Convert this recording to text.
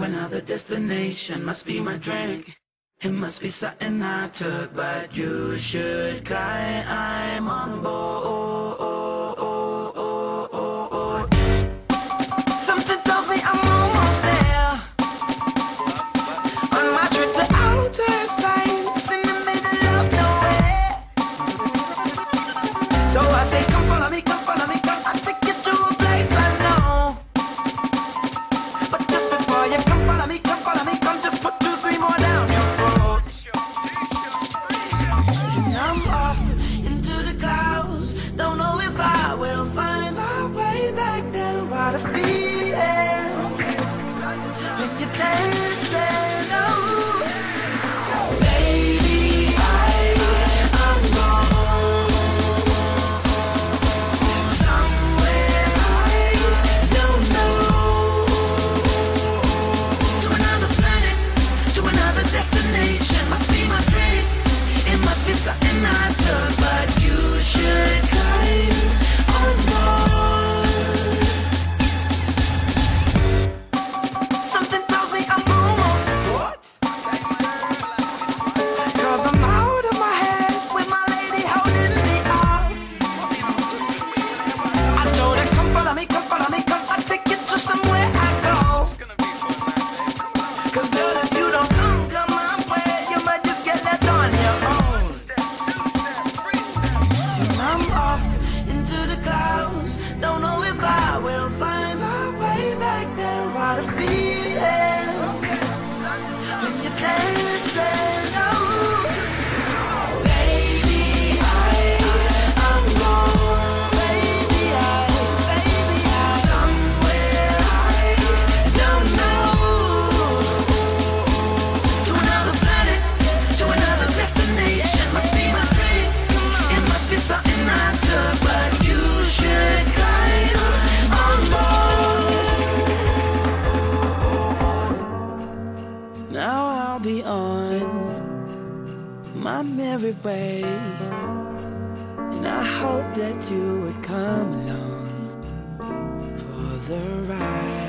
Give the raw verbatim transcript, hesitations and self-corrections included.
another destination. Must be my drink. It must be something I took, but you should cry. I'm on board. Something tells me I'm almost there. On my trip to outer space, in the middle of nowhere. So I say, come follow me, come follow me, come. I'll take you to a place I know. But just before you come follow me, come follow me, come. Just put two, three more down your road. And I'm off into the clouds. Don't know if I will find my way back down. What a feeling when you're dancing, oh. Baby, I, I'm gone somewhere I don't know. To another planet, to another destination. Must be my dream. It must be something I took, but you should climb on board. Something tells me I'm almost what? Cause I'm out of my head with my lady holding me up. I told her, come follow me, come follow me, come. I'll take you to somewhere I go. Cause girl, if you don't come, come my way, you might just get left on your own. And I'm off into the clouds. Don't know if I will find my way back down. What a feeling when you're dancing, oh. Baby, I, I'm gone. Baby, I, baby, I, somewhere I don't know. To another planet, to another destination. Must be my dream. It must be something I took, but you should climb on board. Now I'll be on my merry way, and I hope that you would come along for the ride.